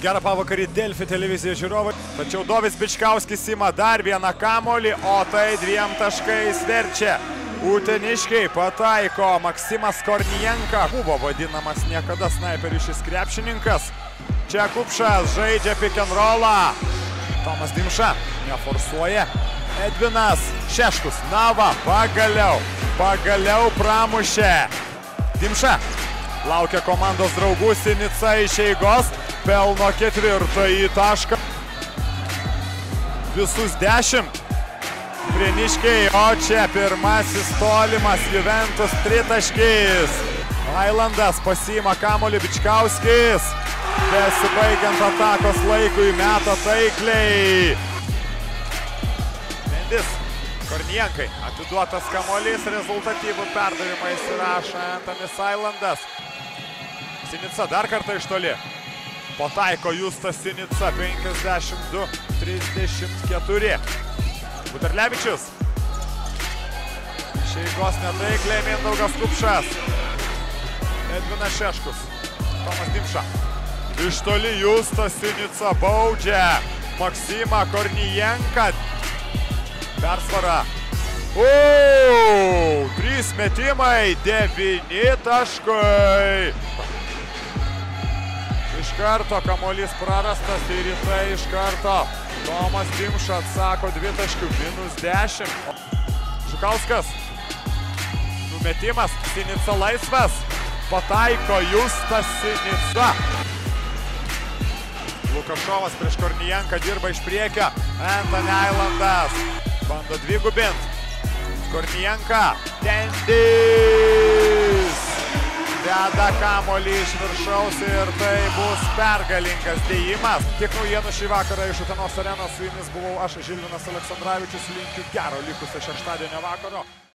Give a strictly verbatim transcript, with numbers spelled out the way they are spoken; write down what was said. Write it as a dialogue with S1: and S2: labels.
S1: Gerą pavakarį Delfi televizijos žiūrovai. Tačiau Dovis Bičkauskis ima dar vieną kamolį, o tai dviem taškais verčia. Uteniškiai pataiko. Maksimas Kornijenka buvo vadinamas niekada snaiperiu šis krepšininkas. Čia Kupšas žaidžia pick and rollą. Tomas Dimša neforsuoja. Edvinas Šeškus. Nava pagaliau. Pagaliau pramušė. Dimša laukia komandos draugų. Sinica iš eigos. Pelno ketvirtąjį tašką. Visus dešimt. Prieniškiai, o čia pirmasis tolimas Juventus tritaškis. Ailandas pasiima kamolį Bičkauskis. Besibaigiant atakos laikui meta taikliai. Mendis Kornijenkai. Atiduotas kamolys, rezultatyvų perdavimą įsirašo Antonis Ailandas. Sinica dar kartą iš toli. Pataiko Justas Sinica, penkiasdešimt du trisdešimt keturi. Buterlevičius. Iš eigos netaikliai Mindaugas Kupšas. Edvinas Šeškus. Tomas Dimša. Iš toli Justas Sinica baudžia Maksimą Kornijenką. Persvara. O, trys metimai, devyni taškai. Iš karto kamuolys prarastas ir į tai iš karto Tomas Dimša atsako dvitaškių, minus dešimt. Žukauskas. Numetimas, Sinica laisvas. Pataiko Justas Sinica. Lukašovas prieš Kornijenką dirba iš priekio. Anthony Ailandas bando dvigubint. Kornijenka. Tendis. Deda kamolį iš viršaus ir tai bus pergalingas dėjimas. Tiek naujienų šį vakarą iš Utenos arenos. Su jumis buvau aš, Žilvinas Aleksandravičius. Linkiu gero likusio šeštadienio vakaro.